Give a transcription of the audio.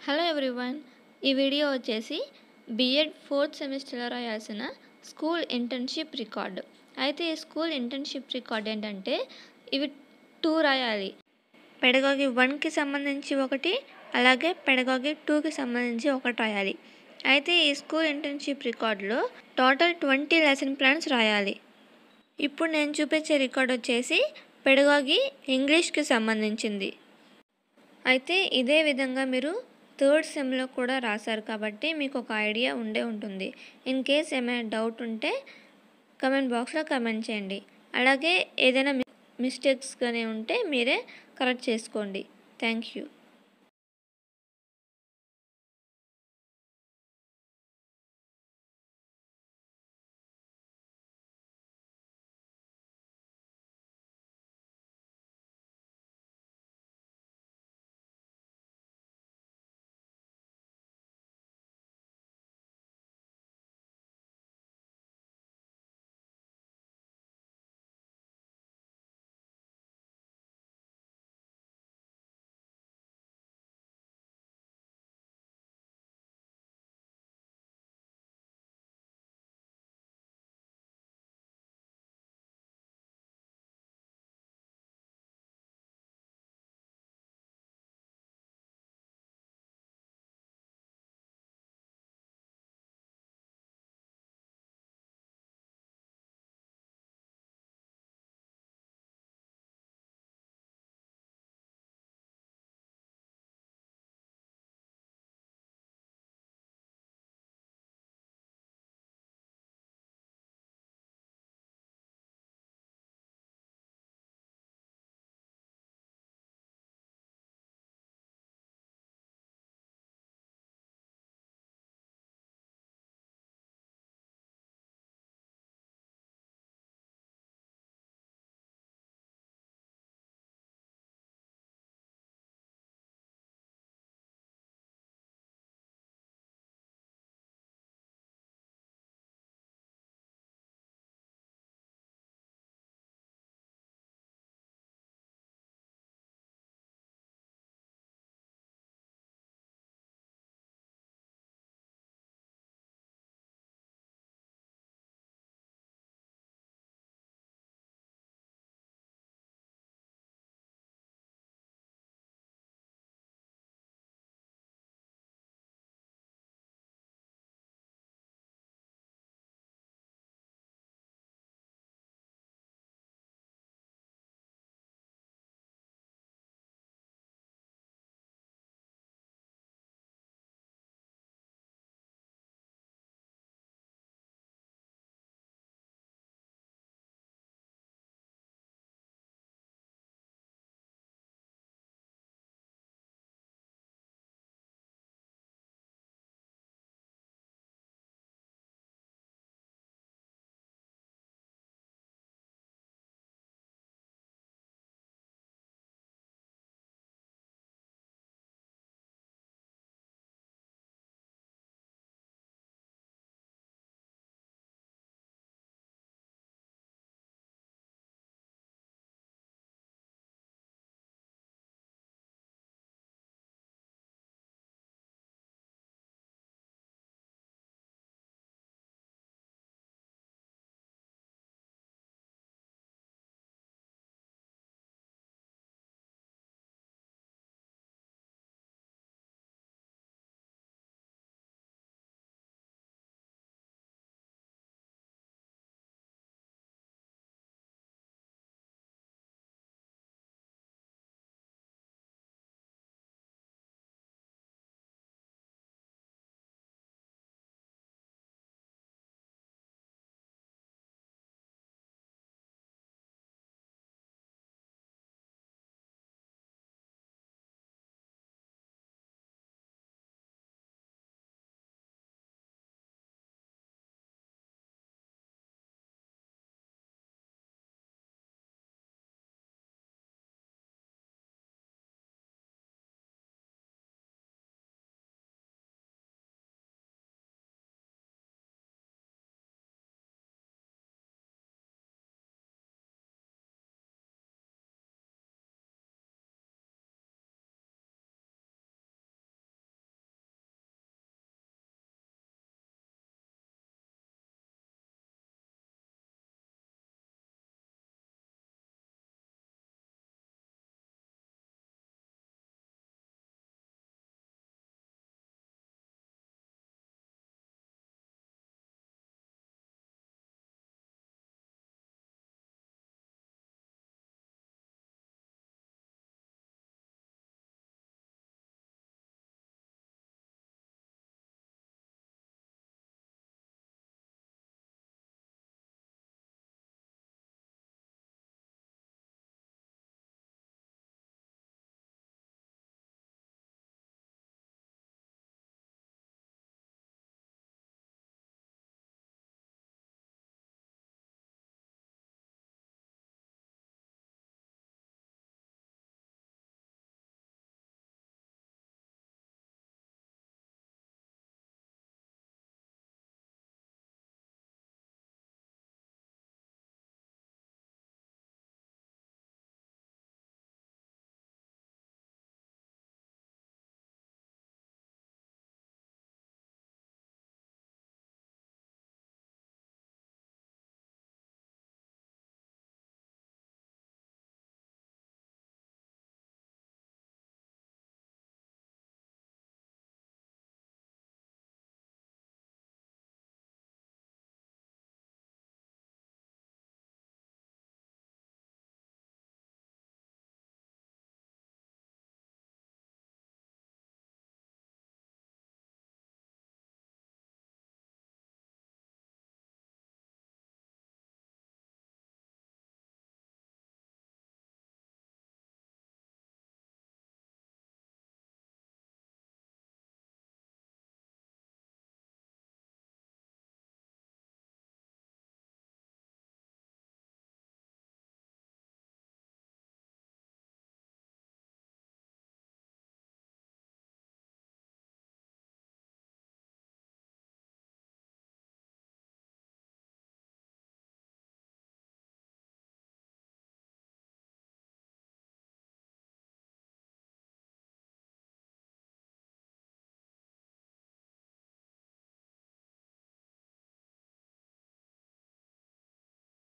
Hello everyone, ఈ video వచ్చేసి B.ed 4th సెమిస్టర్లో రాయాల్సిన స్కూల్ ఇంటర్న్షిప్ రికార్డు. అయితే ఈ స్కూల్ ఇంటర్న్షిప్ రికార్డ్ ఏంటంటే ఇవి 2 రాయాలి. పెడగాగి 1కి సంబంధించి ఒకటి, అలాగే పెడగాగి 2కి సంబంధించి ఒకటి రాయాలి. అయితే ఈ స్కూల్ ఇంటర్న్షిప్ రికార్డులో టోటల్ 20 లెసన్ ప్లాన్స్ రాయాలి. ఇప్పుడు నేను చూపించే రికార్డ్ వచ్చేసి పెడగాగి ఇంగ్లీష్కి సంబంధించింది. అయితే ఇదే విధంగా మీరు 3rd సెమ్లో కూడా రాశారు కాబట్టి మీకు ఒక ఐడియా ఉంటుంది. ఇన్ కేస్ ఏమైనా డౌట్ ఉంటే కమెంట్ బాక్స్లో కమెంట్ చేయండి. అలాగే ఏదైనా మిస్టేక్స్ కానీ ఉంటే మీరే కరెక్ట్ చేసుకోండి. Thank you.